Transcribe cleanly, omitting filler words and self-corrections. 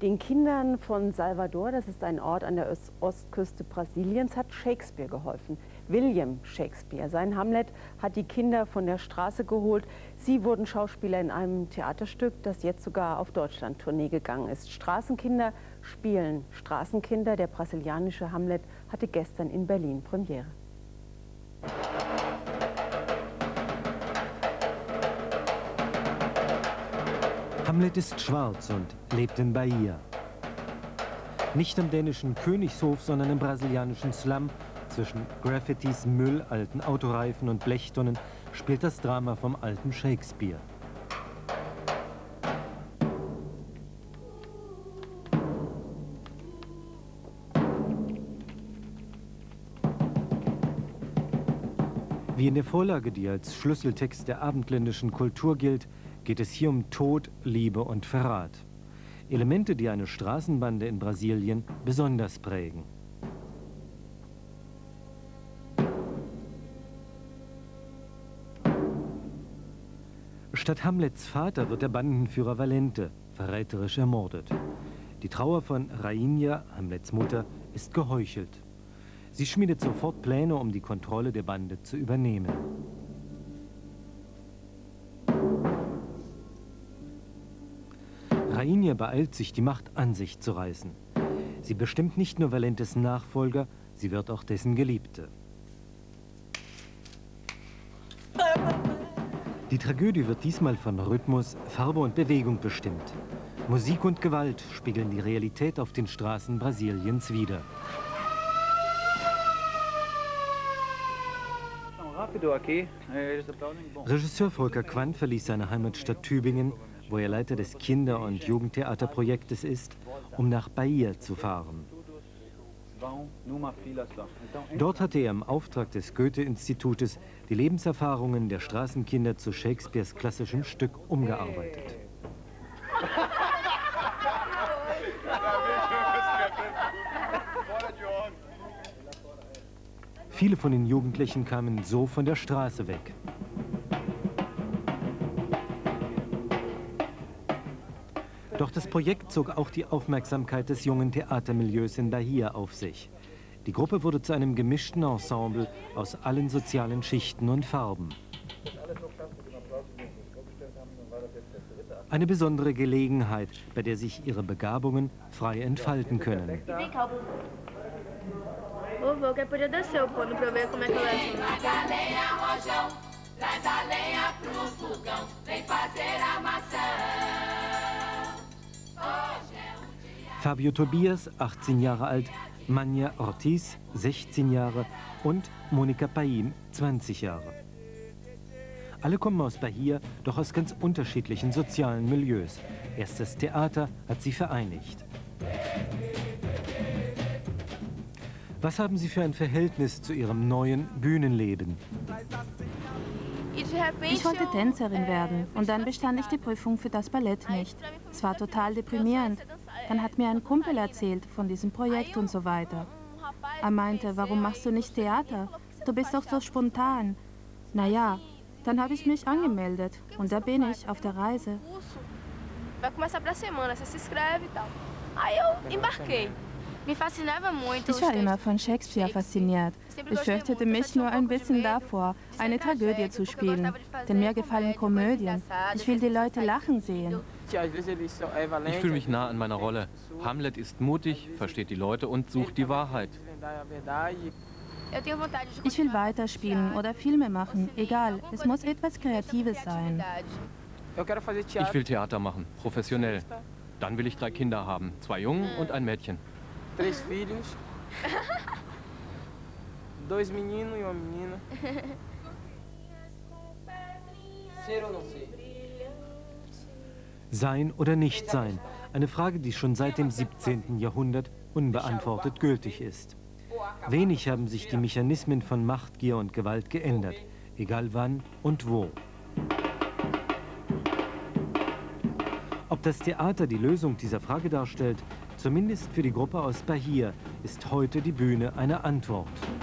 Den Kindern von Salvador, das ist ein Ort an der Ostküste Brasiliens, hat Shakespeare geholfen. William Shakespeare. Sein Hamlet hat die Kinder von der Straße geholt. Sie wurden Schauspieler in einem Theaterstück, das jetzt sogar auf Deutschland-Tournee gegangen ist. Straßenkinder spielen Straßenkinder. Der brasilianische Hamlet hatte gestern in Berlin Premiere. Hamlet ist schwarz und lebt in Bahia. Nicht am dänischen Königshof, sondern im brasilianischen Slum. Zwischen Graffitis, Müll, alten Autoreifen und Blechtonnen spielt das Drama vom alten Shakespeare. Wie in der Vorlage, die als Schlüsseltext der abendländischen Kultur gilt, geht es hier um Tod, Liebe und Verrat. Elemente, die eine Straßenbande in Brasilien besonders prägen. Statt Hamlets Vater wird der Bandenführer Valente verräterisch ermordet. Die Trauer von Rainha, Hamlets Mutter, ist geheuchelt. Sie schmiedet sofort Pläne, um die Kontrolle der Bande zu übernehmen. Rainha beeilt sich, die Macht an sich zu reißen. Sie bestimmt nicht nur Valentes Nachfolger, sie wird auch dessen Geliebte. Die Tragödie wird diesmal von Rhythmus, Farbe und Bewegung bestimmt. Musik und Gewalt spiegeln die Realität auf den Straßen Brasiliens wider. Regisseur Volker Quandt verließ seine Heimatstadt Tübingen, wo er Leiter des Kinder- und Jugendtheaterprojektes ist, um nach Bahia zu fahren. Dort hatte er im Auftrag des Goethe-Institutes die Lebenserfahrungen der Straßenkinder zu Shakespeares klassischem Stück umgearbeitet. Viele von den Jugendlichen kamen so von der Straße weg. Doch das Projekt zog auch die Aufmerksamkeit des jungen Theatermilieus in Bahia auf sich. Die Gruppe wurde zu einem gemischten Ensemble aus allen sozialen Schichten und Farben. Eine besondere Gelegenheit, bei der sich ihre Begabungen frei entfalten können. Fabio Tobias, 18 Jahre alt, Manja Ortiz, 16 Jahre und Monica Paim, 20 Jahre. Alle kommen aus Bahia, doch aus ganz unterschiedlichen sozialen Milieus. Erst das Theater hat sie vereinigt. Was haben Sie für ein Verhältnis zu Ihrem neuen Bühnenleben? Ich wollte Tänzerin werden und dann bestand ich die Prüfung für das Ballett nicht. Es war total deprimierend. Dann hat mir ein Kumpel erzählt von diesem Projekt und so weiter. Er meinte, warum machst du nicht Theater? Du bist doch so spontan. Naja, dann habe ich mich angemeldet und da bin ich auf der Reise. Ich war immer von Shakespeare fasziniert. Ich fürchtete mich nur ein bisschen davor, eine Tragödie zu spielen, denn mir gefallen Komödien. Ich will die Leute lachen sehen. Ich fühle mich nah an meiner Rolle. Hamlet ist mutig, versteht die Leute und sucht die Wahrheit. Ich will weiterspielen oder Filme machen, egal, es muss etwas Kreatives sein. Ich will Theater machen, professionell. Dann will ich 3 Kinder haben, 2 Jungen und ein Mädchen. 3 filhos, 2 meninos e uma menina. Sein oder nicht sein? Eine Frage, die schon seit dem 17. Jahrhundert unbeantwortet gültig ist. Wenig haben sich die Mechanismen von Machtgier und Gewalt geändert, egal wann und wo. Ob das Theater die Lösung dieser Frage darstellt, zumindest für die Gruppe aus Bahia, ist heute die Bühne eine Antwort.